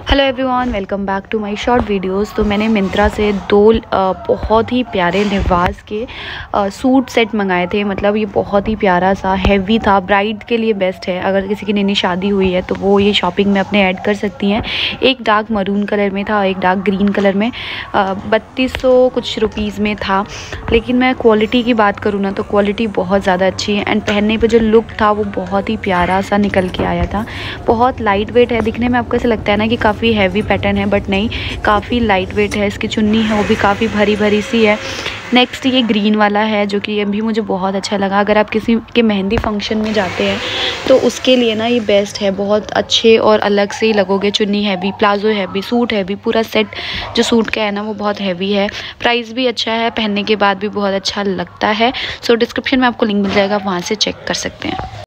Hello everyone, welcome back to my short videos. तो मैंने मिंत्रा से दो बहुत ही प्यारे लिबास के सूट सेट मंगाए थे। मतलब ये बहुत ही प्यारा सा हैवी था, ब्राइड के लिए बेस्ट है। अगर किसी की नई शादी हुई है तो वो ये शॉपिंग में अपने ऐड कर सकती हैं। एक डार्क मरून कलर में था और एक डार्क ग्रीन कलर में 3200 कुछ रुपीज़ में था। लेकिन मैं क्वालिटी की बात करूँ ना तो क्वालिटी बहुत ज़्यादा अच्छी है एंड पहनने पर जो लुक था वो बहुत ही प्यारा सा निकल के आया था। बहुत लाइट वेट है, दिखने में आपको ऐसा लगता है ना कि काफ़ी हैवी पैटर्न है, बट नहीं, काफ़ी लाइट वेट है। इसकी चुन्नी है वो भी काफ़ी भरी भरी सी है। नेक्स्ट ये ग्रीन वाला है जो कि ये भी मुझे बहुत अच्छा लगा। अगर आप किसी के मेहंदी फंक्शन में जाते हैं तो उसके लिए ना ये बेस्ट है। बहुत अच्छे और अलग से ही लगोगे। चुन्नी heavy, palazzo heavy, suit heavy, पूरा सेट जो सूट का है ना वो बहुत हैवी है। प्राइस भी अच्छा है, पहनने के बाद भी बहुत अच्छा लगता है। सो डिस्क्रिप्शन में आपको लिंक मिल जाएगा, वहाँ से चेक कर सकते हैं।